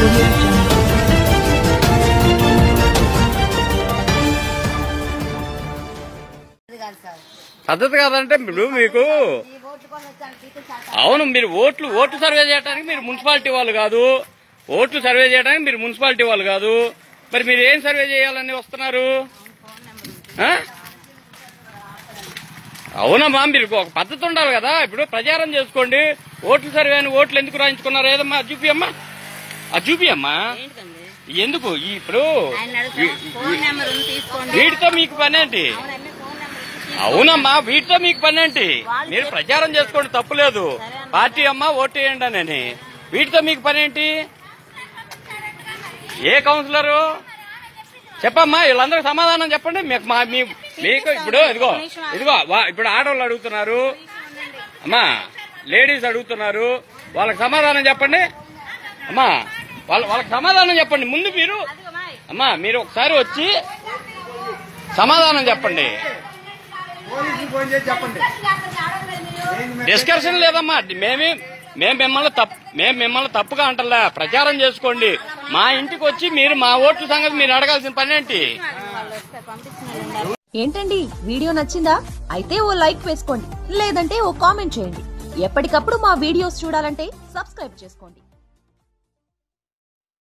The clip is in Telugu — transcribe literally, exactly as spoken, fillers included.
పద్ధతి కాదంటే ఇప్పుడు మీకు అవును మీరు ఓట్లు ఓట్లు సర్వే చేయడానికి మీరు మున్సిపాలిటీ వాళ్ళు కాదు, ఓట్లు సర్వే చేయడానికి మీరు మున్సిపాలిటీ వాళ్ళు కాదు, మరి మీరు ఏం సర్వే చేయాలని వస్తున్నారు? అవునమ్మా, మీరు ఒక పద్ధతి ఉండాలి కదా. ఇప్పుడు ప్రచారం చేసుకోండి. ఓట్లు సర్వే అని ఓట్లు ఎందుకు రాయించుకున్నారు? ఏదమ్మా చూపి అమ్మా, అది చూపి అమ్మా. ఎందుకు ఇప్పుడు వీటితో మీకు పని ఏంటి? అవునమ్మా, వీటితో మీకు పని ఏంటి? మీరు ప్రచారం చేసుకోండి, తప్పులేదు. పార్టీ అమ్మా ఓటు వేయండి అని. వీటితో మీకు పని ఏంటి? ఏ కౌన్సిలరు చెప్పమ్మా, వీళ్ళందరూ సమాధానం చెప్పండి. మీకు ఇప్పుడు ఇదిగో ఇదిగో ఇప్పుడు ఆడవాళ్ళు అడుగుతున్నారు అమ్మా, లేడీస్ అడుగుతున్నారు, వాళ్ళకి సమాధానం చెప్పండి అమ్మా. వాళ్ళ వాళ్ళకి సమాధానం చెప్పండి ముందు. మీరు అమ్మా మీరు ఒకసారి వచ్చి సమాధానం చెప్పండి. డిస్కషన్ లేదమ్మా. మేమే మేము మిమ్మల్ని తప్పు మేము మిమ్మల్ని తప్పుగా అంటలే. ప్రచారం చేసుకోండి. మా ఇంటికి వచ్చి మీరు మా ఓట్ల సంగతి మీరు అడగాల్సిన పని ఏంటి? ఏంటండి వీడియో నచ్చిందా? అయితే ఓ లైక్ వేసుకోండి, లేదంటే ఓ కామెంట్ చేయండి. ఎప్పటికప్పుడు మా వీడియోస్ చూడాలంటే సబ్స్క్రైబ్ చేసుకోండి.